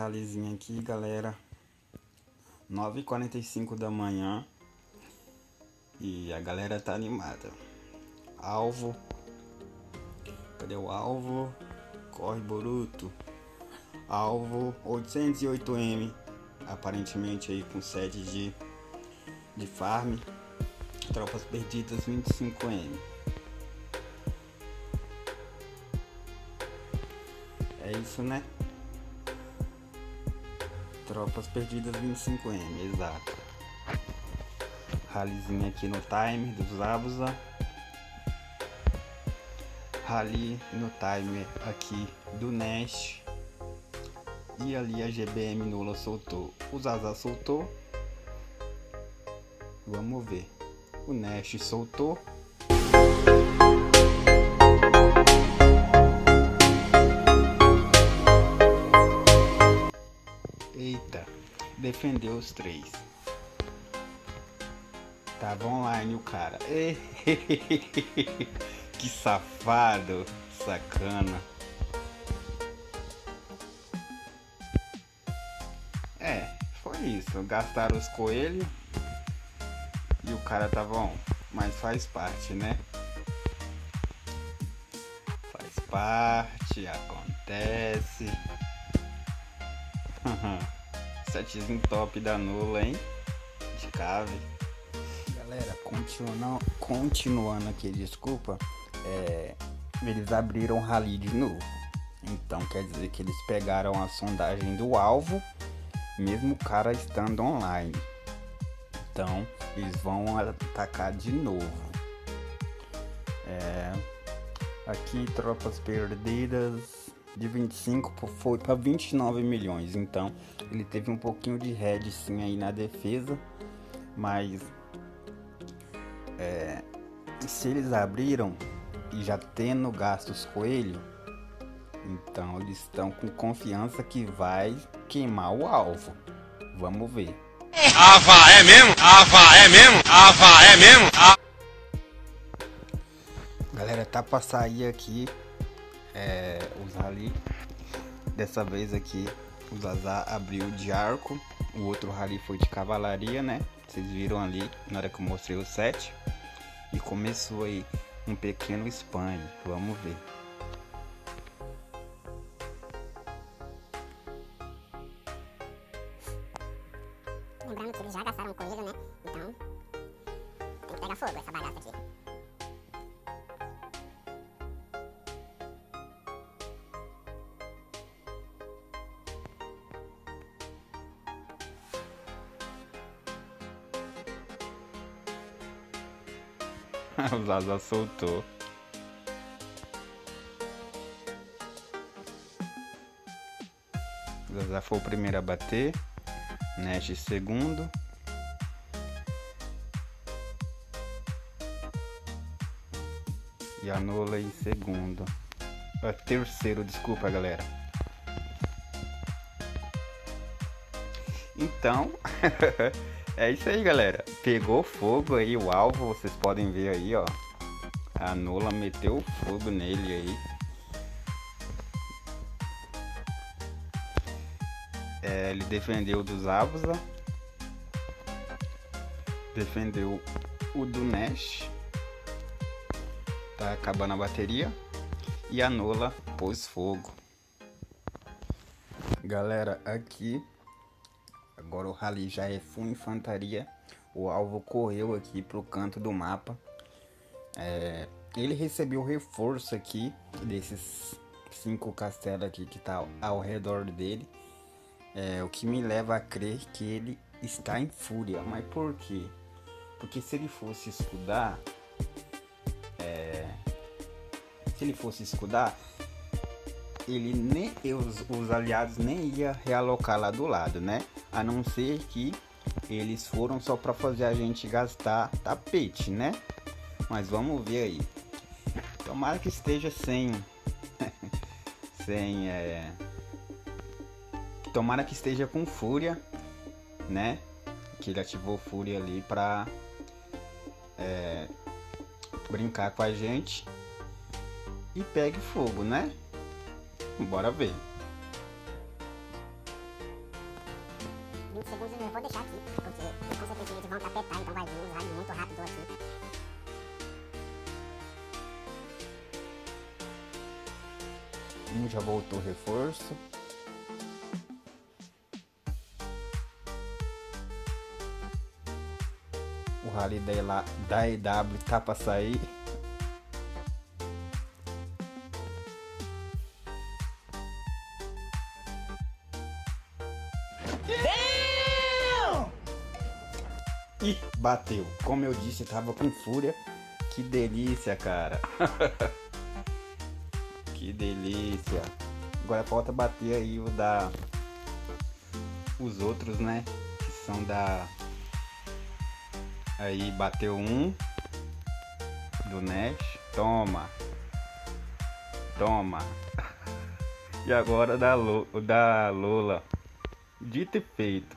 rallyzinho aqui, galera. 9h45 da manhã. E a galera tá animada. Alvo. Cadê o alvo? Corre, Boruto. Alvo 808M. Aparentemente aí com sede de farm. Tropas perdidas 25M. É isso, né? Tropas perdidas 25M, exato. Rallyzinho aqui no timer dos Zabuza. Rally no timer aqui do Nash. E ali a GBM nula soltou. O Zaza soltou. Vamos ver. O Nash soltou. Eita, defendeu os três. Tava online o cara. Que safado, sacana. Foi isso. Gastaram os coelhos e o cara tava on. Mas faz parte, né? Faz parte, acontece. Setzinho top da Nula, hein? De cave. Galera, continuando aqui, desculpa. Eles abriram o rally de novo. Então quer dizer que eles pegaram a sondagem do alvo, mesmo o cara estando online. Então eles vão atacar de novo. Aqui tropas perdidas de 25 foi para 29 milhões. Então ele teve um pouquinho de head sim aí na defesa. Mas se eles abriram e já tendo gasto os coelhos, então eles estão com confiança que vai queimar o alvo. Vamos ver. Ava é mesmo? Ava é mesmo? Ava é mesmo? Galera, tá pra sair aqui os rally. Dessa vez aqui o Zaza abriu de arco. O outro rally foi de cavalaria, né? Vocês viram ali na hora que eu mostrei o set. E começou aí um pequeno spam. Vamos ver. Lembrando que eles já gastaram o coelho, né? Então tem que pegar fogo essa bagaça aqui. O Zaza soltou. O Zaza foi o primeiro a bater. Nash segundo. E a Nula em segundo. Terceiro, desculpa, galera. Então, é isso aí, galera. Pegou fogo aí o alvo, vocês podem ver aí, ó. A Nula meteu fogo nele aí. Ele defendeu dos Zabuza. Defendeu o do Nash. Tá acabando a bateria. E a Nula pôs fogo. Galera, aqui agora o rally já é full infantaria. O alvo correu aqui pro canto do mapa. Ele recebeu reforço aqui desses 5 castelos aqui que tá ao redor dele. O que me leva a crer que ele está em fúria. Mas por quê? Porque se ele fosse escudar, os aliados nem ia realocar lá do lado, né? A não ser que eles foram só para fazer a gente gastar tapete, né? Mas vamos ver aí. Tomara que esteja tomara que esteja com fúria, né? Que ele ativou fúria ali pra brincar com a gente e pegue fogo, né? Bora ver. apertar, então vai vir um slide muito rápido aqui. Já voltou o reforço. O rally da EW tá pra sair. Ih, bateu. Como eu disse, tava com fúria. Que delícia, cara. Que delícia. Agora falta bater aí os outros, né? Que são da... Aí bateu um do Nash. Toma. Toma. E agora da Lola. Dito e feito.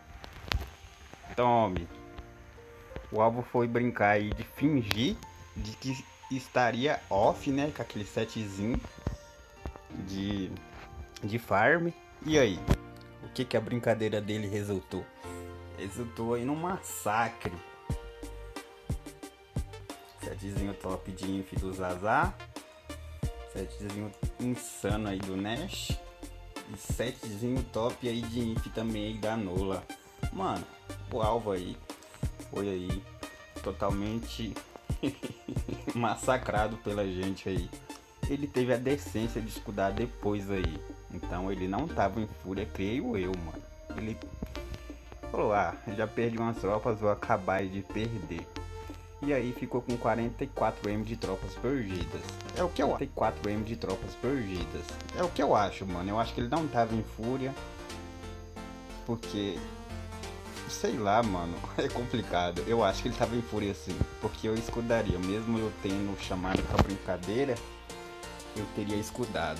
Tome. O alvo foi brincar aí de fingir de que estaria off, né? Com aquele setzinho de farm. E aí? O que a brincadeira dele resultou? Resultou aí num massacre. Setzinho top de inf do Zaza. Setzinho insano aí do Nash. E setzinho top aí de inf também aí da Nola. Mano, o alvo aí foi aí totalmente massacrado pela gente aí. Ele teve a decência de escudar depois aí. Então ele não tava em fúria, creio eu, mano. Ele falou, já perdi umas tropas, vou acabar de perder. E aí ficou com 44M de tropas perdidas. É o que eu 44M de tropas perdidas. É o que eu acho, mano. Eu acho que ele não tava em fúria. Porque... sei lá, mano. É complicado. Eu acho que ele tava em fúria sim. Porque eu escudaria. Mesmo eu tendo chamado pra brincadeira, eu teria escudado.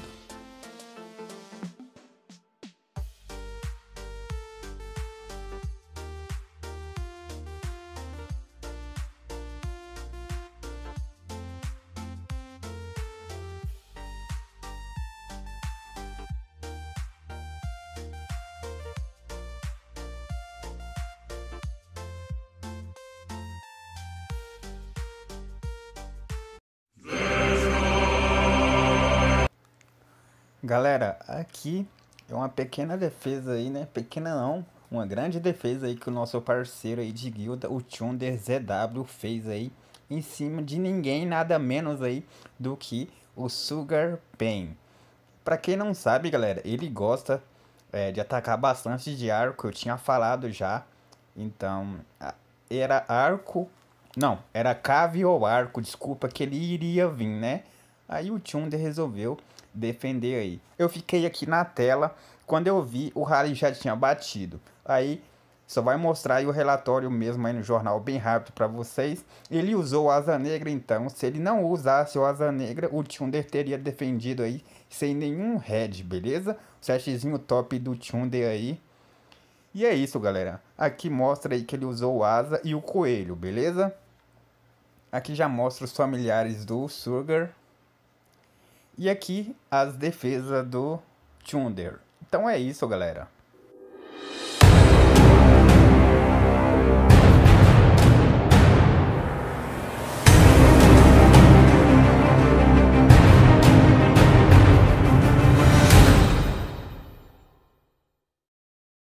Galera, aqui é uma pequena defesa aí, né? Pequena não, uma grande defesa aí que o nosso parceiro aí de guilda, o Thunder ZW, fez aí em cima de ninguém, nada menos aí do que o Sugar Pain. Pra quem não sabe, galera, ele gosta de atacar bastante de arco, eu tinha falado já. Então, era arco... não, era cave ou arco, desculpa, que ele iria vir, né? Aí o Thunder resolveu defender aí. Eu fiquei aqui na tela, quando eu vi, o rally já tinha batido. Aí, só vai mostrar aí o relatório mesmo aí no jornal bem rápido pra vocês. Ele usou o Asa Negra, então, se ele não usasse o Asa Negra, o Thunder teria defendido aí sem nenhum head, beleza? O setzinho top do Thunder aí. E é isso, galera. Aqui mostra aí que ele usou o Asa e o Coelho, beleza? Aqui já mostra os familiares do Sugar. E aqui as defesas do Thunder. Então é isso, galera.